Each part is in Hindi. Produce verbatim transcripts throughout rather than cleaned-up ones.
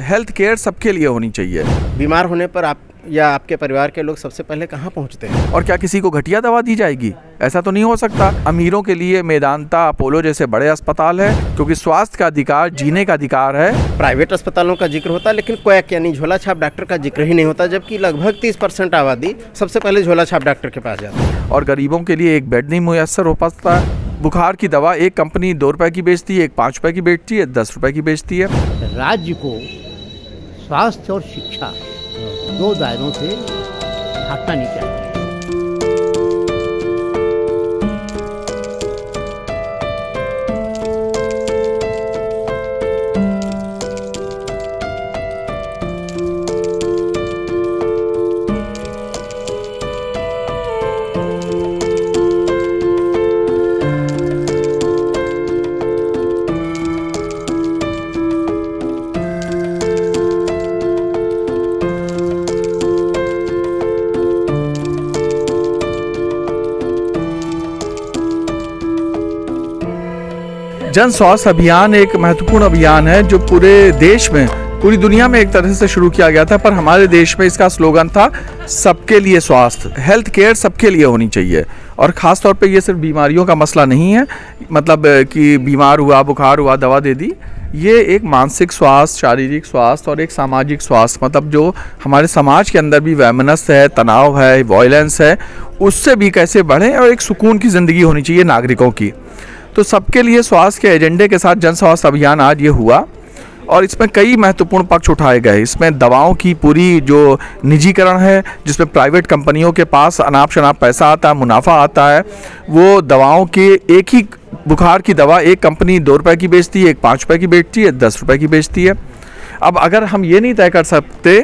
हेल्थ केयर सबके लिए होनी चाहिए। बीमार होने पर आप या आपके परिवार के लोग सबसे पहले कहाँ पहुँचते हैं? और क्या किसी को घटिया दवा दी जाएगी? ऐसा तो नहीं हो सकता। अमीरों के लिए मेदांता, अपोलो जैसे बड़े अस्पताल है, क्योंकि स्वास्थ्य का अधिकार जीने का अधिकार है। प्राइवेट अस्पतालों का जिक्र होता है लेकिन क्वैक यानी झोला छाप डॉक्टर का जिक्र ही नहीं होता, जबकि लगभग तीस परसेंट आबादी सबसे पहले झोला छाप डॉक्टर के पास जाती है। और गरीबों के लिए एक बेड नहीं मुयस्सर हो पाता है। बुखार की दवा एक कंपनी दो रुपए की बेचती है, एक पाँच रुपए की बेचती है, दस रुपए की बेचती है। राज्य को स्वास्थ्य और शिक्षा दो दायरों से हटना नहीं चाहिए। जन स्वास्थ्य अभियान एक महत्वपूर्ण अभियान है जो पूरे देश में, पूरी दुनिया में एक तरह से शुरू किया गया था, पर हमारे देश में इसका स्लोगन था सबके लिए स्वास्थ्य। हेल्थ केयर सबके लिए होनी चाहिए। और ख़ास तौर पे ये सिर्फ बीमारियों का मसला नहीं है, मतलब कि बीमार हुआ, बुखार हुआ, दवा दे दी। ये एक मानसिक स्वास्थ्य, शारीरिक स्वास्थ्य और एक सामाजिक स्वास्थ्य, मतलब जो हमारे समाज के अंदर भी वैमनस्य है, तनाव है, वायलेंस है, उससे भी कैसे बढ़ें और एक सुकून की ज़िंदगी होनी चाहिए नागरिकों की। तो सबके लिए स्वास्थ्य के एजेंडे के साथ जन स्वास्थ्य अभियान आज ये हुआ और इसमें कई महत्वपूर्ण पक्ष उठाए गए। इसमें दवाओं की पूरी जो निजीकरण है, जिसमें प्राइवेट कंपनियों के पास अनाप शनाप पैसा आता है, मुनाफा आता है, वो दवाओं के एक ही बुखार की दवा एक कंपनी दो रुपए की बेचती है, एक पाँच रुपए की बेचती है, दस रुपए की बेचती है। अब अगर हम ये नहीं तय कर सकते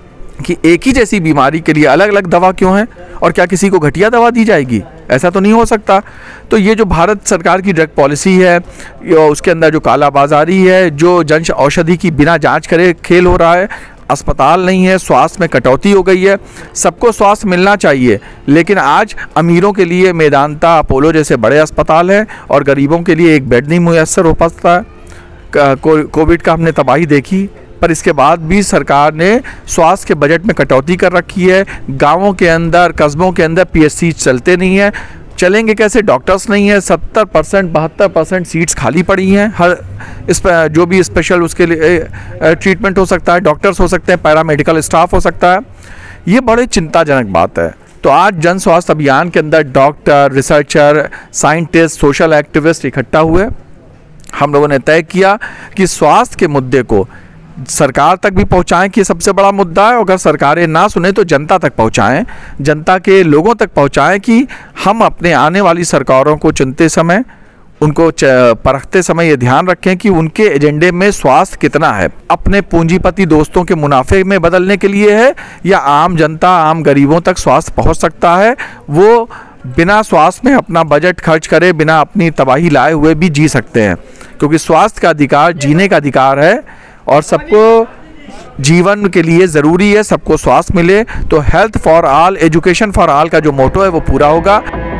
कि एक ही जैसी बीमारी के लिए अलग अलग दवा क्यों है और क्या किसी को घटिया दवा दी जाएगी? ऐसा तो नहीं हो सकता। तो ये जो भारत सरकार की ड्रग पॉलिसी है, उसके अंदर जो कालाबाजारी है, जो जन औषधि की बिना जांच करे खेल हो रहा है, अस्पताल नहीं है, स्वास्थ्य में कटौती हो गई है। सबको स्वास्थ्य मिलना चाहिए, लेकिन आज अमीरों के लिए मेदांता, अपोलो जैसे बड़े अस्पताल हैं और गरीबों के लिए एक बेड नहीं मुयस्सर हो पाता है। कोविड का हमने तबाही देखी, पर इसके बाद भी सरकार ने स्वास्थ्य के बजट में कटौती कर रखी है। गांवों के अंदर, कस्बों के अंदर पीएचसी चलते नहीं हैं। चलेंगे कैसे? डॉक्टर्स नहीं है। सत्तर परसेंट बहत्तर परसेंट सीट्स खाली पड़ी हैं। हर इस पर जो भी स्पेशल उसके लिए ट्रीटमेंट हो सकता है, डॉक्टर्स हो सकते हैं, पैरामेडिकल स्टाफ हो सकता है। ये बड़े चिंताजनक बात है। तो आज जन स्वास्थ्य अभियान के अंदर doctor, researcher, scientist, social activist इकट्ठा हुए। हम लोगों ने तय किया कि स्वास्थ्य के मुद्दे को सरकार तक भी पहुंचाएं कि ये सबसे बड़ा मुद्दा है। अगर सरकारें ना सुने तो जनता तक पहुंचाएं, जनता के लोगों तक पहुंचाएं कि हम अपने आने वाली सरकारों को चुनते समय, उनको परखते समय ये ध्यान रखें कि उनके एजेंडे में स्वास्थ्य कितना है। अपने पूंजीपति दोस्तों के मुनाफे में बदलने के लिए है या आम जनता, आम गरीबों तक स्वास्थ्य पहुँच सकता है, वो बिना स्वास्थ्य में अपना बजट खर्च करे, बिना अपनी तबाही लाए हुए भी जी सकते हैं। क्योंकि स्वास्थ्य का अधिकार जीने का अधिकार है और सबको जीवन के लिए ज़रूरी है सबको स्वास्थ्य मिले। तो health for all, education for all का जो मोटो है वो पूरा होगा।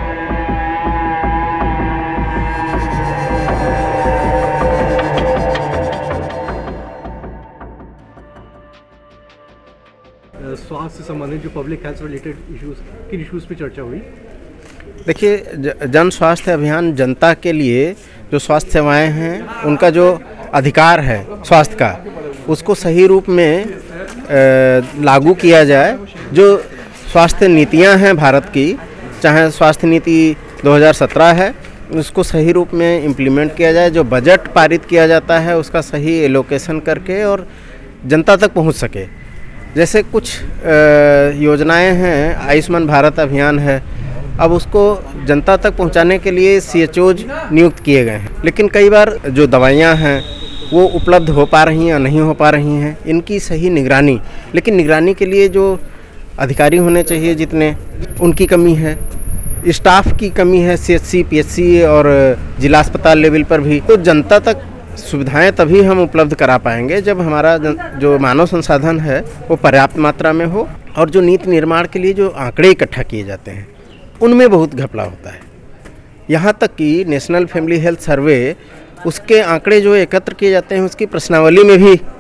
स्वास्थ्य से संबंधित जो पब्लिक हेल्थ रिलेटेड इश्यूज, किन इश्यूज पे चर्चा हुई? देखिए, जन स्वास्थ्य अभियान जनता के लिए जो स्वास्थ्य सेवाएं हैं, उनका जो अधिकार है स्वास्थ्य का, उसको सही रूप में लागू किया जाए। जो स्वास्थ्य नीतियां हैं भारत की, चाहे स्वास्थ्य नीति दो हज़ार सत्रह है, उसको सही रूप में इम्प्लीमेंट किया जाए। जो बजट पारित किया जाता है उसका सही एलोकेशन करके और जनता तक पहुंच सके। जैसे कुछ योजनाएं हैं, आयुष्मान भारत अभियान है, अब उसको जनता तक पहुंचाने के लिए सी एच ओज नियुक्त किए गए हैं, लेकिन कई बार जो दवाइयां हैं वो उपलब्ध हो पा रही हैं या नहीं हो पा रही हैं, इनकी सही निगरानी, लेकिन निगरानी के लिए जो अधिकारी होने चाहिए जितने, उनकी कमी है। स्टाफ की कमी है C H C, P H C और जिला अस्पताल लेवल पर भी। तो जनता तक सुविधाएं तभी हम उपलब्ध करा पाएंगे जब हमारा जो मानव संसाधन है वो पर्याप्त मात्रा में हो और जो नीति निर्माण के लिए जो आंकड़े इकट्ठा किए जाते हैं उनमें बहुत घपला होता है। यहाँ तक कि नेशनल फैमिली हेल्थ सर्वे, उसके आंकड़े जो एकत्र किए जाते हैं उसकी प्रश्नावली में भी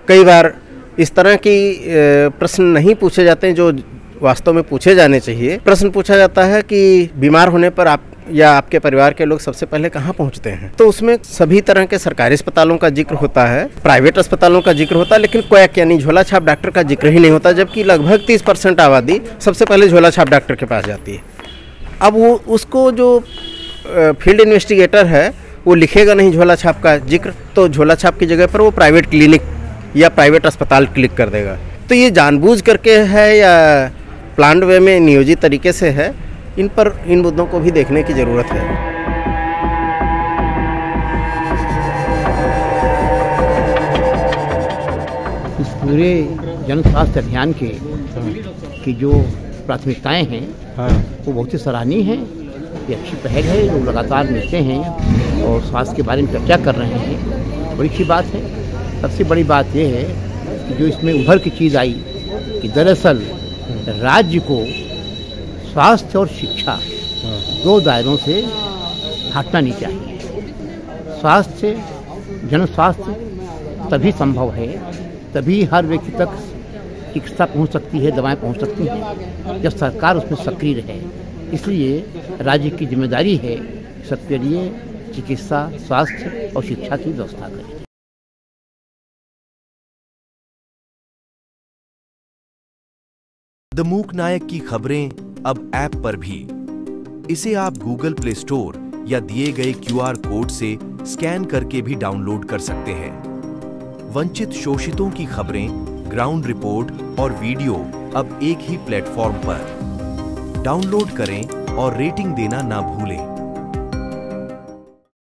कई बार इस तरह की प्रश्न नहीं पूछे जाते हैं जो वास्तव में पूछे जाने चाहिए। प्रश्न पूछा जाता है कि बीमार होने पर आप या आपके परिवार के लोग सबसे पहले कहाँ पहुँचते हैं, तो उसमें सभी तरह के सरकारी अस्पतालों का जिक्र होता है, प्राइवेट अस्पतालों का जिक्र होता है, लेकिन क्वैक यानी झोला छाप डॉक्टर का जिक्र ही नहीं होता, जबकि लगभग तीस परसेंट आबादी सबसे पहले झोला छाप डॉक्टर के पास जाती है। अब वो उसको जो फील्ड इन्वेस्टिगेटर है वो लिखेगा नहीं झोला छाप का जिक्र, तो झोला छाप की जगह पर वो प्राइवेट क्लिनिक या प्राइवेट अस्पताल क्लिक कर देगा। तो ये जानबूझ करके है या प्लान्ड वे में नियोजित तरीके से है, इन पर इन मुद्दों को भी देखने की ज़रूरत है। इस पूरे जन स्वास्थ्य अभियान के की जो प्राथमिकताएं हैं हाँ। वो बहुत ही सराहनीय हैं। ये अच्छी पहल है, लोग लगातार मिलते हैं और स्वास्थ्य के बारे में चर्चा कर रहे हैं, बड़ी अच्छी बात है। सबसे बड़ी बात ये है कि जो इसमें उभर की चीज़ आई कि दरअसल राज्य को स्वास्थ्य और शिक्षा दो दायरों से हटना नहीं चाहिए। स्वास्थ्य, जन स्वास्थ्य तभी संभव है, तभी हर व्यक्ति तक चिकित्सा पहुंच सकती है, दवाएं पहुंच सकती हैं, जब सरकार उसमें सक्रिय रहे। इसलिए राज्य की जिम्मेदारी है सबके लिए चिकित्सा, स्वास्थ्य और शिक्षा की व्यवस्था करें। द मूक नायक की खबरें अब ऐप पर भी। इसे आप गूगल प्ले स्टोर या दिए गए क्यूआर कोड से स्कैन करके भी डाउनलोड कर सकते हैं। वंचित शोषितों की खबरें, ग्राउंड रिपोर्ट और वीडियो अब एक ही प्लेटफॉर्म पर। डाउनलोड करें और रेटिंग देना ना भूलें।